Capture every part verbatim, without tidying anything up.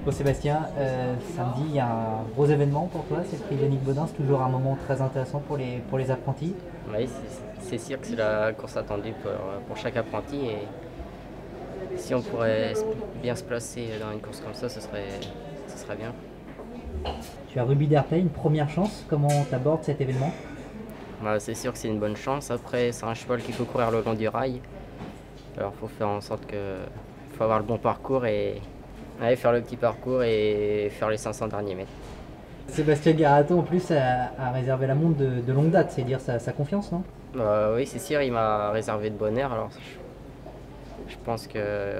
Bon Sébastien, euh, samedi il y a un gros événement pour toi, c'est le prix Yannick Bodin, c'est toujours un moment très intéressant pour les, pour les apprentis. Oui, c'est sûr que c'est la course attendue pour, pour chaque apprenti et si on pourrait bien se placer dans une course comme ça, ce serait, ce serait bien. Tu as Ruby Derplay, une première chance, comment tu abordes cet événement? Bah, c'est sûr que c'est une bonne chance. Après, c'est un cheval qui peut courir le long du rail. Alors, il faut faire en sorte que faut avoir le bon parcours et aller faire le petit parcours et faire les cinq cents derniers mètres. Sébastien Garato en plus a, a réservé la montre de, de longue date, c'est dire sa, sa confiance, non? Bah, oui, c'est sûr, il m'a réservé de bonne heure. Alors, je, je pense que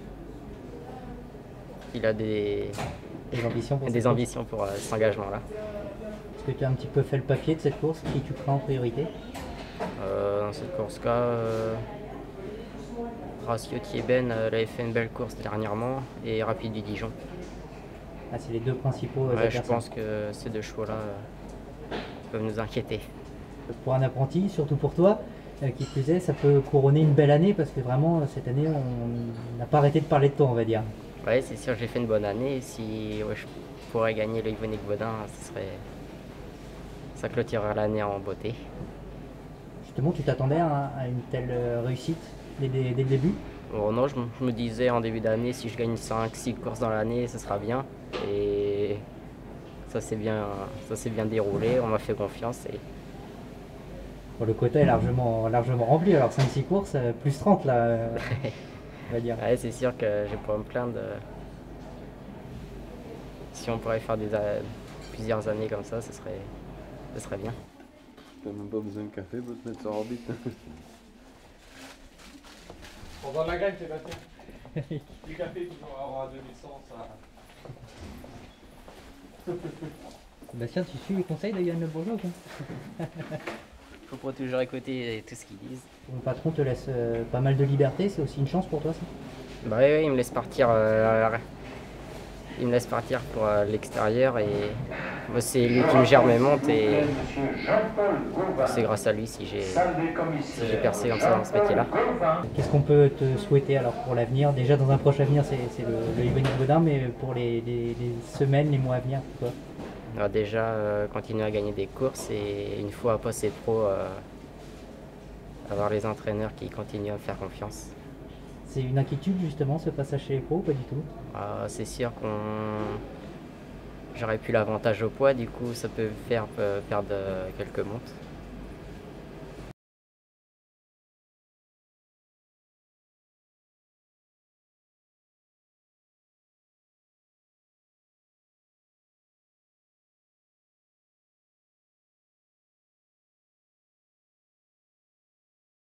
il a des, Des ambitions pour des cette course. ambitions pour euh, cet engagement-là. Est-ce que tu as un petit peu fait le papier de cette course, qui tu prends en priorité? Euh, dans cette course-là, euh, Ratio Thieben, euh, elle avait fait une belle course dernièrement et Rapide du Dijon. Ah, c'est les deux principaux euh, Ouais, je adversaires. pense que ces deux chevaux-là euh, peuvent nous inquiéter. Pour un apprenti, surtout pour toi, euh, qui plus est, ça peut couronner une belle année parce que vraiment euh, cette année on n'a pas arrêté de parler de toi, on va dire. Ouais, c'est sûr, j'ai fait une bonne année. Si ouais, je pourrais gagner le Yvonique Bodin, ce serait... ça clôturerait l'année en beauté. Justement, tu t'attendais à, à une telle euh, réussite dès, dès- dès le début? Bon, non, je, m- je me disais en début d'année, si je gagne cinq six courses dans l'année, ce sera bien. Et ça s'est bien, ça s'est bien déroulé, on m'a fait confiance. Et... Bon, le quota est largement, largement rempli, alors cinq six courses, euh, plus trente là, euh, on va dire. Ouais, c'est sûr que je vais pas me plaindre. de- Si on pourrait faire des, a- plusieurs années comme ça, ce serait, ce serait bien. T'as même pas besoin de café pour te mettre sur orbite. Pendant la gagne, Sébastien. Du café, toujours avoir à deux mille cent, ça. Sébastien, tu suis les conseils de Yann Le Bourgeois ou pas? Faut pas toujours écouter tout ce qu'ils disent. Ton patron te laisse euh, pas mal de liberté, c'est aussi une chance pour toi ça? Bah oui, oui, il me laisse partir. euh, il me laisse partir pour euh, l'extérieur et moi, c'est lui qui me gère mes montes et c'est grâce à lui si j'ai si j'ai percé comme ça dans ce métier-là. Qu'est-ce qu'on peut te souhaiter alors pour l'avenir? Déjà dans un proche avenir c'est c'est le, le Yvonique Bodin, mais pour les, les- les semaines, les mois à venir, quoi. Alors déjà, euh, continuer à gagner des courses et une fois passé pro, euh, avoir les entraîneurs qui continuent à me faire confiance. C'est une inquiétude justement ce passage chez les pros ou pas du tout? Euh, c'est sûr qu'on j'aurais pu l'avantage au poids, du coup ça peut faire euh, perdre quelques montes.